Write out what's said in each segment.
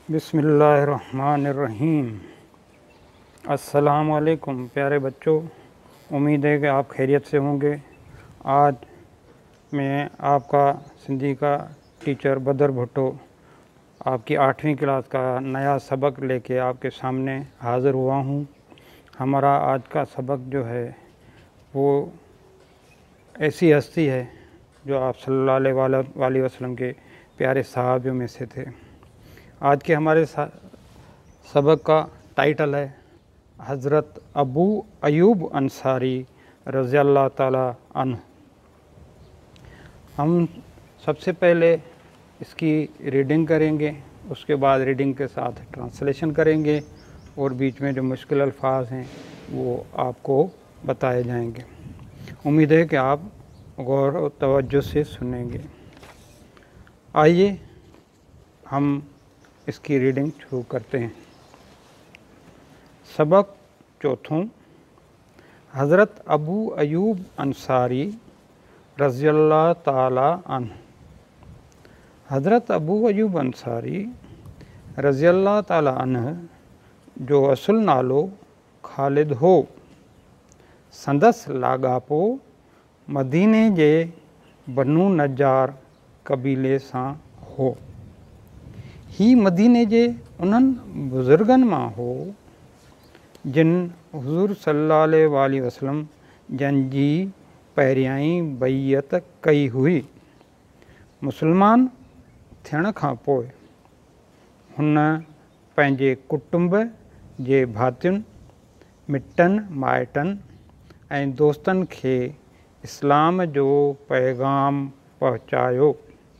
बिस्मिल्लाहिर्रहमानिर्रहीम। अस्सलाम वालेकुम प्यारे बच्चों, उम्मीद है कि आप खैरियत से होंगे। आज मैं आपका सिंधी का टीचर बदर भुट्टो आपकी 8वीं क्लास का नया सबक लेके आपके सामने हाज़िर हुआ हूँ। हमारा आज का सबक जो है वो ऐसी हस्ती है जो आप सल्लल्लाहु अलैहि वसल्लम के प्यारे सहाबियों में से थे। आज के हमारे सबक का टाइटल है हज़रत अबू अयूब अंसारी रज़ियल्लाहु ताला अन्हु। हम सबसे पहले इसकी रीडिंग करेंगे, उसके बाद रीडिंग के साथ ट्रांसलेशन करेंगे और बीच में जो मुश्किल अल्फाज हैं वो आपको बताए जाएंगे। उम्मीद है कि आप गौर और तवज्जो से सुनेंगे। आइए हम इसकी रीडिंग शुरू करते हैं। सबक चौथों, हज़रत अबू अयूब अंसारी रज़ियल्लाहु ताला अन्हु। हज़रत अबू अयूब अंसारी रज़ियल्लाहु ताला अन्हु जो असुल नालो ख़ालिद हो, संदसि लाॻापो मदीने जे बनु नजार कबीले सां हो। ही मदीने जे उन्हनि बुज़ुर्गनि मां हो जिन हुज़ूर सल्लल्लाहु अलैहि वसल्लम जन जी पहिरियां बैयत कई हुई। मुसलमान थियण खां पोइ हुन पंहिंजे कुटुंब जे भातियुनि, मिटनि माइटनि ऐं दोस्तनि खे इस्लाम जो पैगाम पहुचायो।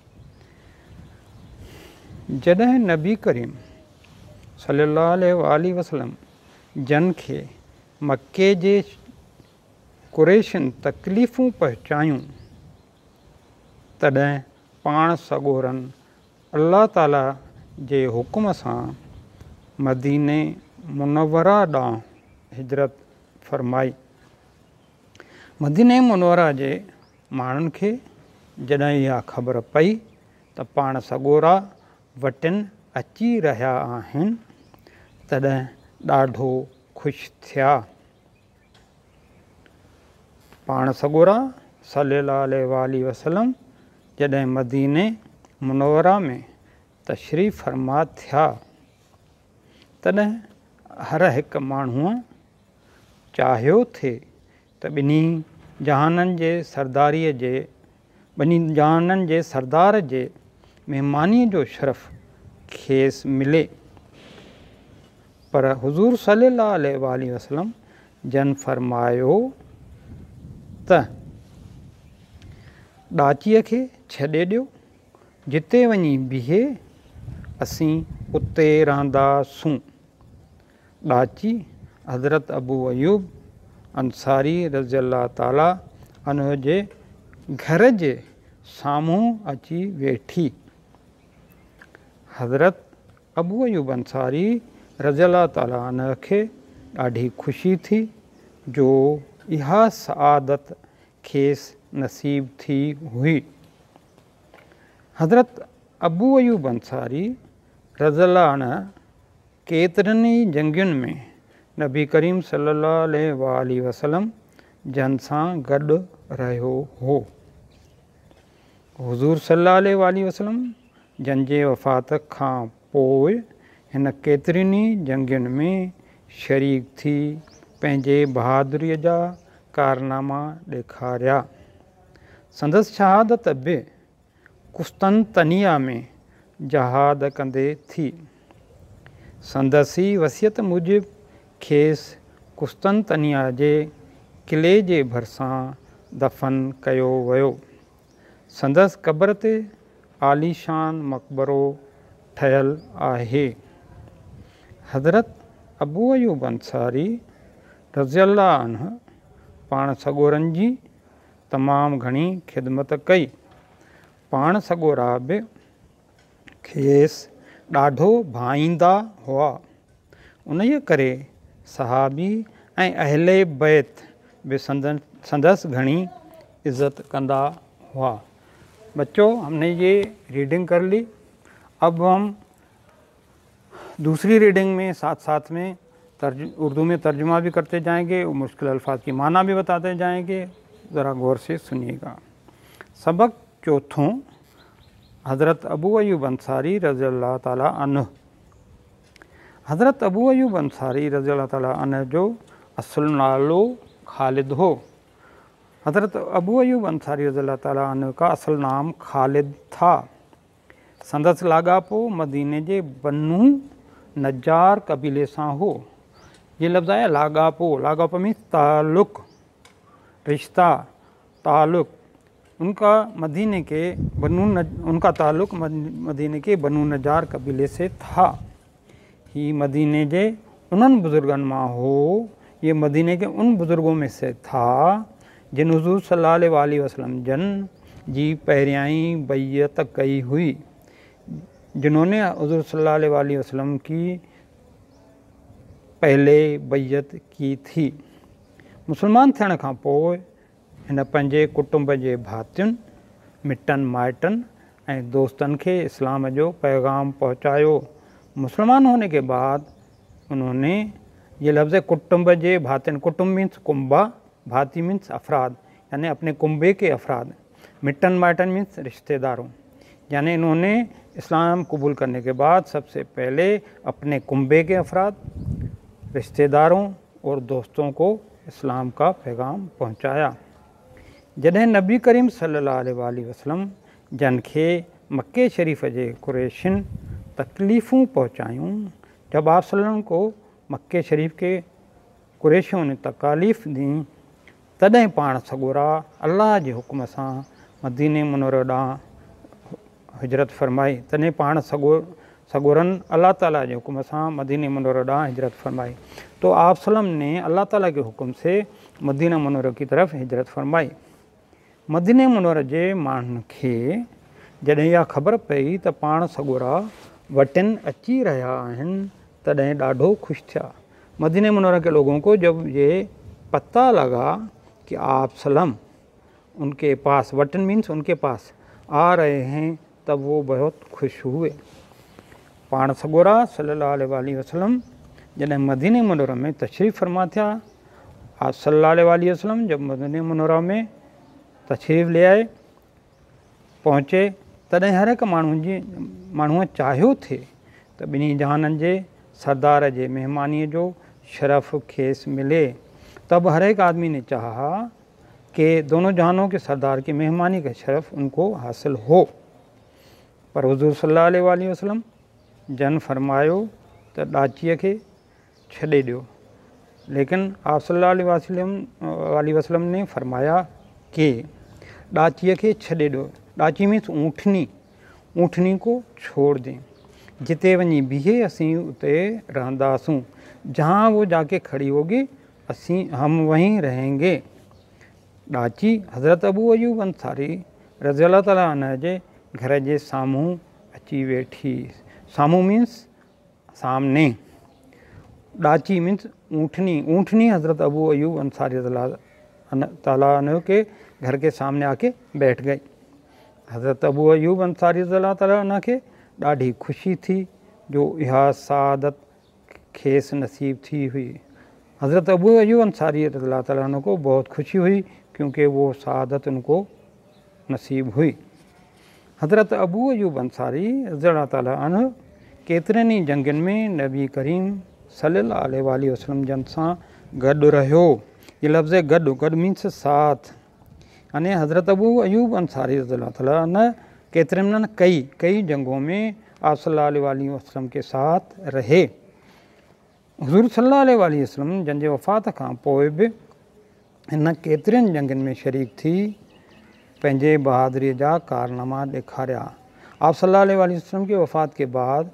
जॾहिं नबी करीम सल्लल्लाहु अलैहि वसल्लम जन खे मक्के जे कुरैशियुनि तकलीफ़ूं पहुचायूं, तॾहिं पाण सॻोरनि अल्लाह ताला जे हुकुम सां मदीने मुनव्वरा ॾांहुं हिजरत फरमाई। मदीने मुनव्वरा जे माण्हुनि खे जॾहिं इहा ख़बर पई त पाण सॻोरा वटिन अची रहिया आहिनि, तॾहिं ॾाढो ख़ुशि थिया। पाण सॻोरा सल्लल्लाहु अलैहि वसल्लम जॾहिं मदीने मुनव्वरा में तशरीफ़ फरमा थिया, तॾहिं हर हिकु माण्हूअ चाहियो थे त ॿिन्ही जहाननि जे सरदार जे महिमानीअ जो शरफ़ खेसि मिले, पर हुज़ूर सल्लल्लाहु अलैहि वसल्लम जन फरमायो त ॾाचीअ खे छॾे ॾियो, जिते वञी बीहे असीं उते रहंदासूं। ॾाची हज़रत अबू अयूब अंसारी रज़ियल्लाहु ताला अन्हु जे घर जे साम्हूं अची वेठी। हज़रत अबू अयूब अंसारी रज़ियल्लाहु ताला अन्हु खे ॾाढी ख़ुशी थी जो इहा सआदत खेसि नसीब थी हुई। हज़रत अबू अयूब अंसारी रज़ियल्लाहु अन्हु केतिरनि ई जंगियुनि में नबी करीम सल्लल्लाहु अलैहि वसल्लम जन सां गॾु रहियो हो। हुज़ूर सल्लल्लाहु अलैहि वसल्लम जन जे वफ़ात खां पोइ हिन केतिरनि ई जंगियुनि में शरीक थी पंहिंजे बहादुरीअ जा कारनामा ॾेखारिया। संदसि शहादत बि कुस्तनतनिया में जहाद कंदे थी। संदसि वसियत मूजिबि खेसि कुस्तनतनिया जे किले जे भरिसां दफ़न कयो वियो। संदसि क़ब्र ते आलीशान मक़बरो ठहियलु आहे। हज़रत अबू अयूब अंसारी रज़ियल्लाहु अन्हु पाण सॻोरनि जी तमामु घणी ख़िदमत कई। पाण सॻोरा बि खेसि ॾाढो भाईंदा हुआ। उन्हीअ करे सहाबी ऐं अहले बैत बि संदसि घणी इज़त कंदा हुआ। बच्चों, हमने ये रीडिंग कर ली। अब हम दूसरी रीडिंग में साथ साथ में उर्दू में तर्जुमा भी करते जाएंगे और मुश्किल अल्फाज की माना भी बताते जाएंगे। ज़रा गौर से सुनिएगा। सबक चौथों, हज़रत अबू अय्यूब अंसारी रज़ियल्लाहु ताला अन्हु। हज़रत अबू अय्यूब अंसारी रज़ियल्लाहु ताला अन्हु जो असुल नालो खालिद हो। हज़रत अबू अय्यूब अंसारी रज़ियल्लाहु ताला अन्हु का असल नाम खालिद था। संदस लागापो मदीने जे बन्नू नज्जार कबीले सां हो। ये लफ्ज़ आया लागापो। लागापो मीन्स ताल्लुक़, रिश्ता, ताल्लुक़। उनका मदीने के उनका ताल्लुक़ मदीने के बन्नू नज्जार कबीले से था। ही मदीने जे उन्हनि बुज़ुर्गनि मां हो। ये मदीने के उन बुज़ुर्गों में से था जिन हुज़ूर सल्लल्लाहु अलैहि वसल्लम जन जी पहिरियाई बैयत कई हुई, जिन्होंने हुज़ूर सल्लल्लाहु अलैहि वसल्लम की पहले बैयत की थी। मुसलमान थियण खां पोइ हिन पंहिंजे कुटुंब जे भातियुनि, मिटनि माइटनि ऐं दोस्तनि खे इस्लाम जो पैगाम पहुँचायो। मुसलमान होने के बाद उन्होंने ये लफ्ज़ कुटुंब जे भातियुनि, कुटुंब मीन्स कुंबा, भाती मीन्स अफराद, यानी अपने कुंबे के अफराद। मिटन माइटन मीन्स रिश्तेदारों, यानी इन्होंने इस्लाम कबूल करने के बाद सबसे पहले अपने कुंबे के अफराद, रिश्तेदारों और दोस्तों को इस्लाम का पैगाम पहुँचाया। जॾहिं नबी करीम सल्लल्लाहु अलैहि वसल्लम जन खे मक्के शरीफ़ जे कुरैशिन तकलीफ़ूं पहुँचायूं, जब आप सल्लल्लाहु को मक्के शरीफ़ के कुरैशियों ने तकालीफ़ दी, तॾहिं पाण सगोरा अल्लाह जे हुक्म सां मदीने मुनव्वरे ॾांहुं हिजरत फरमाई। तॾहिं पाण सगोरन अल्लाह ताला जे हुक्म सां मदीने मुनव्वरे ॾांहुं हिजरत फरमाई। तो आप सल्लम ने अल्लाह ताला के हुक्म से मदीना मुनव्वरे की तरफ हिजरत फरमाई। मदीने मुनव्वरे जे माण्हुनि खे जॾहिं इहा ख़बर पई त पाण सगोरा वटिन अची रहिया आहिनि, तॾहिं ॾाढो ख़ुशि थिया। मदीने मुनव्वरे के लोगों को जब ये पता लगा कि आप सल्लम उनके पास, वटिन मीन्स उनके पास आ रहे हैं, तब वो बहुत खुश हुए। पाण सगोरा सल्लल्लाहु अलैहि वसल्लम जॾहिं मदीने मुनव्वरे में तशरीफ़ फरमा थिया, आप सल्लल्लाहु अलैहि वसल्लम जब मदीने मुनव्वरे में तशरीफ़ ले आए, पहुँचे, तॾहिं हर हिकु माण्हूअ चाहियो थे त ॿिन्ही जहाननि जे सरदार जे महिमानीअ जो शरफ़ खेसि मिले। तब हर एक आदमी ने चाहा कि दोनों जहानों के सरदार की मेहमानी का शरफ़ उनको हासिल हो। पर हुज़ूर सल्लल्लाहु अलैहि वसल्लम जन फरमायो त ॾाचीअ खे छॾे ॾियो। लेकिन आप सल्लल्लाहु अलैहि वसल्लम ने फरमाया कि ॾाचीअ खे छॾे ॾियो। ॾाची मीन्स ऊँटनी, ऊँटनी को छोड़ दें। जिते वञी बीहे असीं उते रहंदासूं, जहाँ वो जाके खड़ी होगी हम वहीं रहेंगे। ॾाची हज़रत अबू अय्यूब अंसारी रज़ियल्लाहु ताला अन्हु जे घर जे साम्हूं अची वेठी। साम्हूं मीन्स सामने, ॾाची मीन्स ऊँटनी। ऊँटनी हज़रत अबू अय्यूब अंसारी रज़ियल्लाहु ताला अन्हु के घर के सामने आके बैठ गई। हज़रत अबू अय्यूब अंसारी रज़ियल्लाहु ताला अन्हु खे ॾाढी ख़ुशी थी जो इहा सादत खेसि नसीब थी हुई। हज़रत अबू अय्यूब अंसारी रज़ियल्लाहु ताला अन्हु को बहुत खुशी हुई क्योंकि वो सादत उनको नसीब हुई। हज़रत अबू अय्यूब अंसारी रज़ियल्लाहु ताला अन्हु केतिरनि ई जंगनि में नबी करीम सल्लल्लाहु अलैहि वसल्लम जन सां गॾु रहियो। ये लफ़्ज़ गॾु मीन्स साथ, यानी हज़रत अबू अय्यूब अंसारी रज़ियल्लाहु ताला अन्हु केतिरनि न कई जंगों में आप सल्लल्लाहु अलैहि वसल्लम के साथ रहे। हुज़ूर सल्लल्लाहु अलैहि वसल्लम जन जे वफ़ात खां पोइ बि हिन केतिरनि जंगनि में शरीक थी पंहिंजे बहादुरीअ जा कारनामा ॾेखारिया। आप सल्लल्लाहु अलैहि वसल्लम के वफ़ात के बाद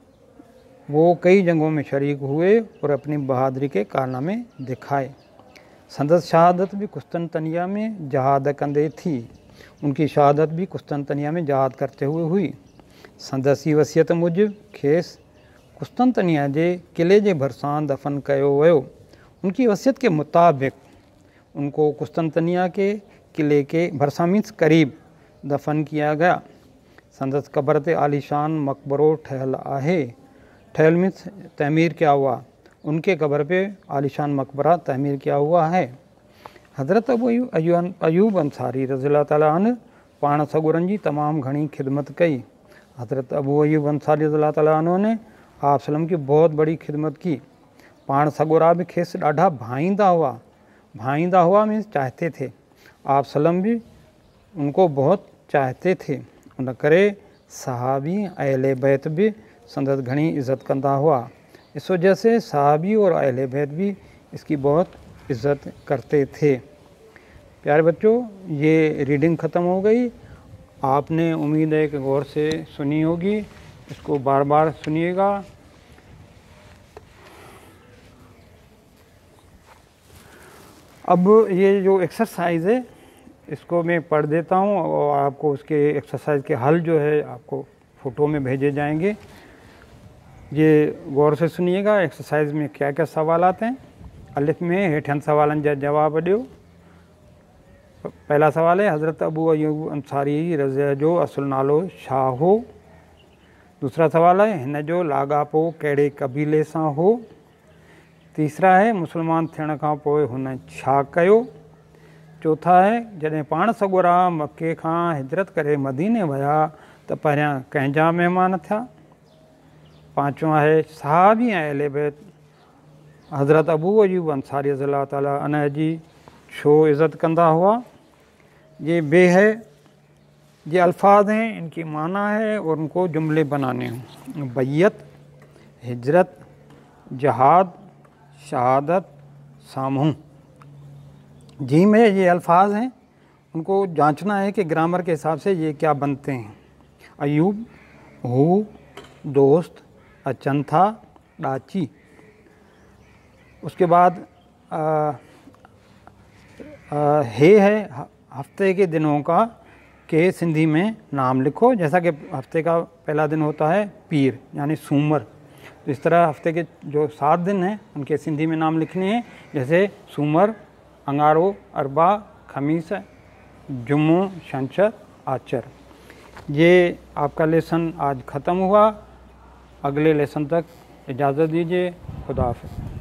वो कई जंगों में शरीक हुए और अपनी बहादुरी के कारनामे दिखाए। संदस शहादत भी कुस्तनतनिया में जहाद कंदे थी। उनकी शहादत भी कुस्तनतनिया में जहाद करते हुए हुई। संदसी वसियत मुजिब खेसि कुस्तनतनिया जे किले जे भरिसां दफ़न कयो वियो। उनकी वसियत के मुताबिक़ उनको कुस्तनतनिया के किले के भरिसां मीन्स करीब दफ़न किया गया। संदस क़ब्र ते आलीशान मक़बरो ठहियलु आहे। ठहल में तमीर किया हुआ, उनके कब्र पे आलिशान मकबरा तमीर किया हुआ है। हज़रत अयूब अंसारी रज़ियल्लाहु ताला अन्हु पाण सगुरनि जी तमामु घणी खिदमत कई। हज़रत अबू अयूब अंसारी रज़ियल्लाहु ताला अन्हु ने आप सल्लम की बहुत बड़ी खिदमत की। पाण सगुरा बि खेसि ॾाढा भाईंदा हुआ मीन्स चाहते थे। आप सल्लम भी उनको बहुत चाहते थे। उन करे सहाबी अहले बैत भी संदत घणी इज़्ज़त कंदा हुआ। इस वजह से सहाबी और अहले बैत भी इसकी बहुत इज़्ज़त करते थे। प्यारे बच्चों, ये रीडिंग ख़त्म हो गई। आपने उम्मीद है कि गौर से सुनी होगी, इसको बार बार सुनिएगा। अब ये जो एक्सरसाइज़ है इसको मैं पढ़ देता हूँ और आपको उसके एक्सरसाइज के हल जो है आपको फ़ोटो में भेजे जाएंगे। ये गौर से सुनिएगा। एक्सरसाइज में क्या क्या सवाल आते हैं। अलिफ में हेठियन सवालन जा जवाब ॾियो। पहला सवाल है हज़रत अबू अयूब अंसारी रज़िया जो असुल नालो छा हो। दूसरा सवाल है हिन जो लाॻापो कहिड़े क़बीले सां हो। तीसरा है मुसलमान थियण खां पोइ हुन छा कयो। चौथा है जॾहिं पाण सगुरा मके खां हिजरत करे मदीने विया त पहिरियां कंहिंजा महिमान थिया। पांचवा है सहाबी ऐं अहले बैत हज़रत अबू अयूब अंसारी रज़ियल्लाहु ताला अन्हु जी छो इज़्ज़त कंदा हुआ। ये बे है, ये अल्फाज हैं, इनकी माना है और उनको जुमले बनाने हैं। बैयत, हिजरत, जहाद, शहादत, सामूह। जी में ये अल्फाज हैं, उनको जांचना है कि ग्रामर के हिसाब से ये क्या बनते हैं। अयूब, हु, दोस्त, अचंथा, डाची। उसके बाद है हफ्ते के दिनों का के सिंधी में नाम लिखो। जैसा कि हफ्ते का पहला दिन होता है पीर यानी सूमर, तो इस तरह हफ्ते के जो 7 दिन हैं उनके सिंधी में नाम लिखने हैं। जैसे सूमर, अंगारो, अरबा, खमीस, जुम्मो, शनिचर, आचर। ये आपका लेसन आज ख़त्म हुआ। अगले लेसन तक इजाज़त दीजिए। खुदा हाफ़िज़।